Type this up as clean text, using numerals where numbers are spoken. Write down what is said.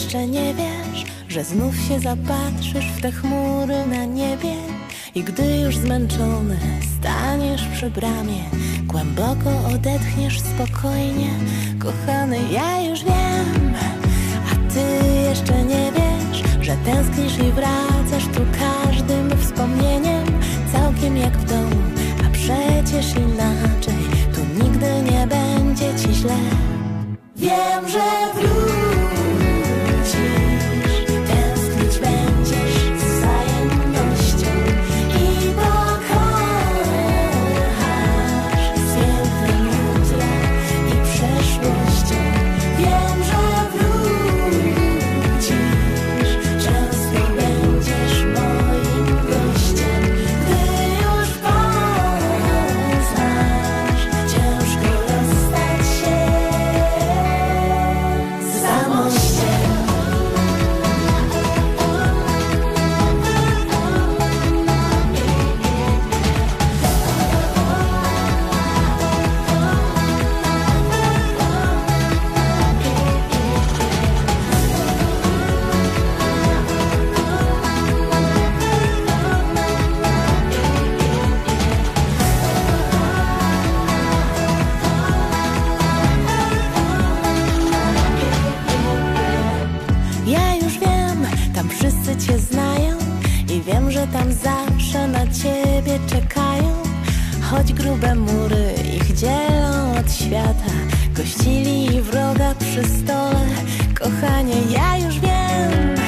jeszcze nie wiesz, że znów się zapatrzysz w te chmury na niebie i gdy już zmęczony staniesz przy bramie, głęboko odetchniesz spokojnie. Kochany, ja już wiem, a ty jeszcze nie wiesz, że tęsknisz i wracasz tu każdym wspomnieniem, całkiem jak w domu, a przecież inaczej tu nigdy nie będzie ci źle. Wiem, że wrócisz, tęsknić będziesz z wzajemnością i pokochasz z pięknym jutrem i przeszłością. Wiem, że wrócisz, często będziesz moim gościem. Gdy już poznasz, ciężko rozstać się z samością. Ja już wiem, tam wszyscy cię znają i wiem, że tam zawsze na ciebie czekają. Choć grube mury ich dzielą od świata, gościli i wroga przy stole. Kochanie, ja już wiem,